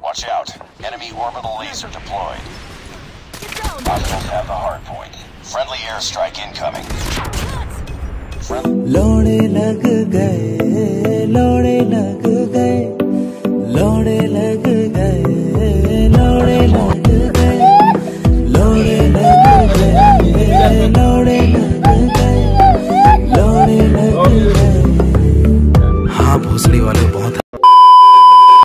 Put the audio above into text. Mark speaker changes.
Speaker 1: Watch out. Enemy orbital laser deployed. Hostiles have the hard point. Friendly airstrike incoming.
Speaker 2: लोड़े लग गए